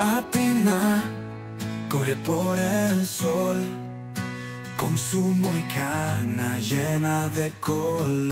Apenas corre por el sol, con su moicana llena de color.